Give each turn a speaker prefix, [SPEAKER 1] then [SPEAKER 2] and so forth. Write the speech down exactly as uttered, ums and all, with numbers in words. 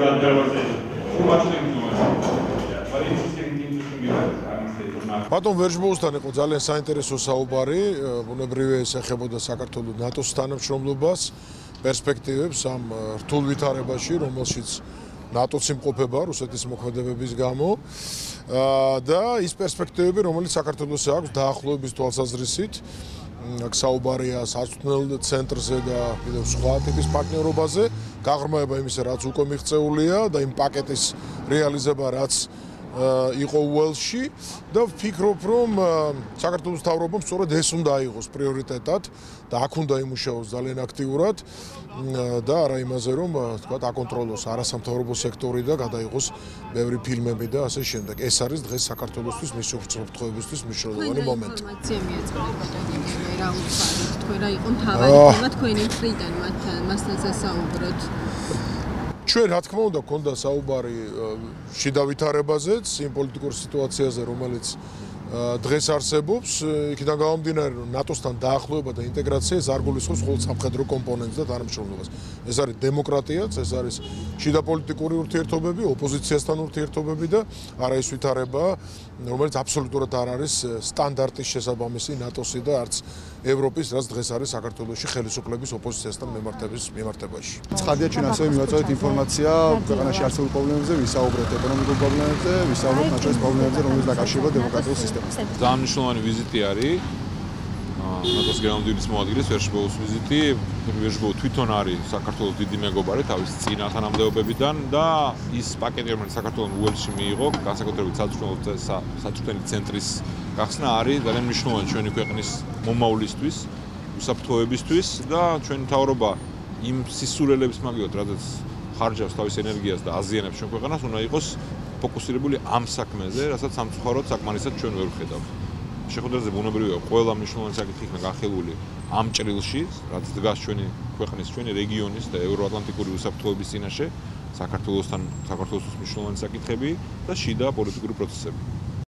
[SPEAKER 1] ბატონ ვერჟბოუსთან იყო ძალიან საინტერესო საუბარი, ბუნებრივია ეს ეხებოდა საქართველოს ნატოს თანამშრომლობას, პერსპექტივებს ამ რთულ ვითარებაში, რომელშიც ნატოც იმყოფება რუსეთის მოქმედებების გამო და ის პერსპექტივები, რომელიც საქართველოს აქვს დაახლოების თვალსაზრისით, აქ საუბარია საწვრთნელ ცენტრზე და კიდევ სხვა ტიპის პარტნიორობაზე, გაღრმაება იმისა, რაც უკვე მიღწეულია და იმ პაკეტის რეალიზება, რაც იყო უელსში და ვფიქრობ, რომ საქართველოს მთავრობამ სწორედ ეს უნდა აიღოს პრიორიტეტად და აქ უნდა იმუშაოს ძალიან აქტიურად და არა იმაზე, რომ თქვა აკონტროლოს არასამთავრობო სექტორი და გადაიღოს ბევრი ფილმები და ასე შემდეგ. ეს არის დღეს საქართველოსთვის მის ურთიერთობებისთვის მნიშვნელოვანი მომენტი.
[SPEAKER 2] ინფორმაცია მიეწერა ბატონი, რა უცხარით, თქვენ რა იყო მთავარი თემა თქვენი მხრიდან მასთან სასაუბროთ? ჩვენ რა თქმა უნდა გქონდა საუბარი შიდა ვითარებაზეც, იმ პოლიტიკურ სიტუაციაზე, რომელიც დღეს არსებობს, იქიდან გამომდინარე, რომ ნატოსთან დაახლოება და ინტეგრაცია ეს არ გულისხმობს მხოლოდ სამხედრო კომპონენტს და თანამშრომლობას. ეს არის დემოკრატიაც, ეს არის შიდა პოლიტიკური ურთიერთობები, ოპოზიციასთან ურთიერთობები და არა ის ვითარება, რომელიც აბსოლუტურად არ არის სტანდარტის შესაბამისი ნატოსი და არც ევროპის, რაც დღეს არის საქართველოში ხელისუფლების ოპოზიციასთან მემართების მიმართებაში.
[SPEAKER 3] ცხადია, ჩვენ ასევე მივაწოდეთ ინფორმაცია ქვეყანაში არსებულ პრობლემებზე, ვისაუბრეთ ეკონომიკურ პრობლემებზე, ვისაუბრეთ მათ შორის პრობლემებზე, რომელიც დაკავშირება დემოკრატიულ სისტემასთან.
[SPEAKER 4] ძალიან მნიშვნელოვანი ვიზიტი არის. ნატოს გენერალ-მდივნის მოადგილის ვერშბოუს ვიზიტი. ვერშბოუ თვითონ არის საქართველოს დიდი მეგობარი თავის წინა თანამდებობებიდან და ის პაკეტი, რომელიც საქართველოს უელსში მიიღო, განსაკუთრებით საწვრთნელი ცენტრის გახსნა არის ძალიან მნიშვნელოვანი ჩვენი ქვეყნის მომავლისთვის, უსაფრთხოებისთვის და ჩვენი მთავრობა იმ სისულელების მაგივრად, რადგან ხარჯავს თავის ენერგიას და აზიანებს ჩვენ ქვეყანას, უნდა იყოს ფოკუსირებული ამ საქმეზე, რასაც სამწუხაროდ საკმარისად ჩვენ ვერ ვხედავთ. შეხვედრაზე ბუნებრივია ყველა მნიშვნელოვანი საკითხი იქნა განხილული ამ ჭრილში, რაც დგას ჩვენი ქვეყნის, ჩვენი რეგიონის და ევროატლანტიკური უსაფრთხოების წინაშე, საქართველოსთან, საქართველოს მნიშვნელოვანი საკითხები და შიდა პოლიტიკური პროცესები.